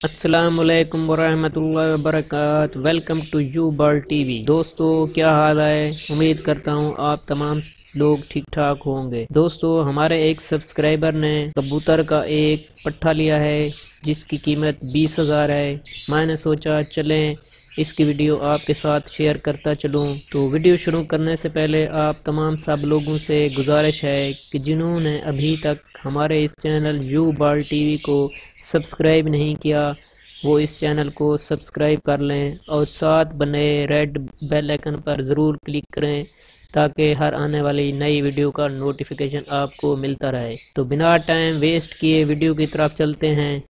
अस्सलामुअलैकुम वरहमतुल्लाहि वबरकातुहू। Welcome to U world TV. दोस्तों क्या हाल है, उम्मीद करता हूँ आप तमाम लोग ठीक ठाक होंगे। दोस्तों हमारे एक सब्सक्राइबर ने कबूतर का एक पट्ठा लिया है जिसकी कीमत 20,000 है। मैंने सोचा चलें इसकी वीडियो आपके साथ शेयर करता चलूं। तो वीडियो शुरू करने से पहले आप तमाम सब लोगों से गुजारिश है कि जिन्होंने अभी तक हमारे इस चैनल यू वर्ल्ड टीवी को सब्सक्राइब नहीं किया वो इस चैनल को सब्सक्राइब कर लें और साथ बने रेड बेल आइकन पर ज़रूर क्लिक करें ताकि हर आने वाली नई वीडियो का नोटिफिकेशन आपको मिलता रहे। तो बिना टाइम वेस्ट किए वीडियो की तरफ चलते हैं।